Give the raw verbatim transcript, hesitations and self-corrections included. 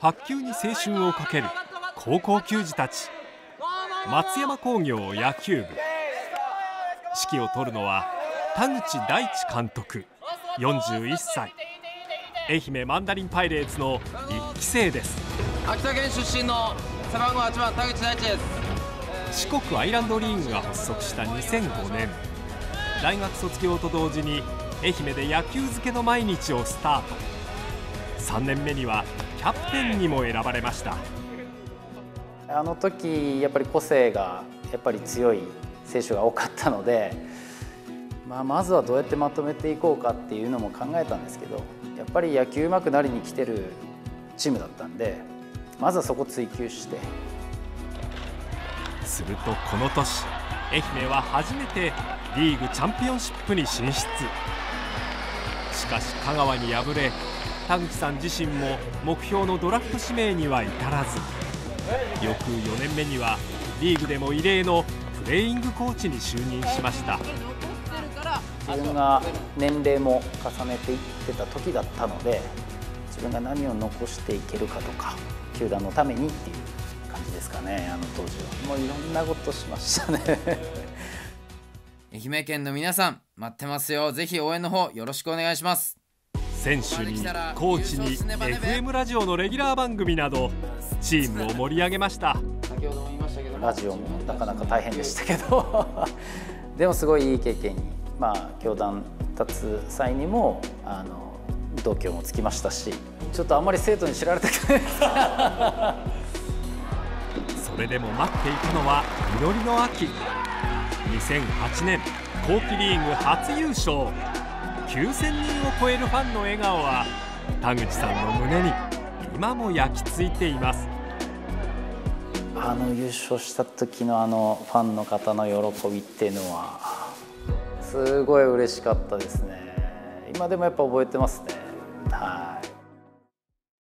白球に青春をかける高校球児たち。松山工業野球部、指揮を執るのは田口大地監督よんじゅういっさい、愛媛マンダリンパイレーツのいっき生です。 秋田県出身の背番号はちばん田口大地です。 四国アイランドリーグが発足したにせんごねん、大学卒業と同時に愛媛で野球漬けの毎日をスタート。さんねんめにはキャプテンにも選ばれました。 あの時やっぱり個性がやっぱり強い選手が多かったので、まあ、まずはどうやってまとめていこうかっていうのも考えたんですけど、やっぱり野球うまくなりに来てるチームだったんで、まずはそこ追求して。 するとこの年、愛媛は初めてリーグチャンピオンシップに進出。しかし香川に敗れ、田口さん自身も目標のドラフト指名には至らず、翌よねんめにはリーグでも異例のプレイングコーチに就任しました。 自分が年齢も重ねていってた時だったので、自分が何を残していけるかとか、球団のためにっていう感じですかね。あの当時はもういろんなことしましたね愛媛県の皆さん待ってますよ。ぜひ応援の方よろしくお願いします。 選手にコーチに エフエム ラジオのレギュラー番組などチームを盛り上げました。 先ほども言いましたけど、 ラジオもなかなか大変でしたけどでもすごいいい経験に、まあ教団立つ際にもあの度胸もつきましたし、ちょっとあんまり生徒に知られたくないそれでも待っていたのは実りの秋。にせんはちねん後期リーグ初優勝、きゅうせんにんを超えるファンの笑顔は田口さんの胸に今も焼き付いています。 あの優勝した時のあのファンの方の喜びっていうのはすごい嬉しかったですね。今でもやっぱ覚えてますね。はい。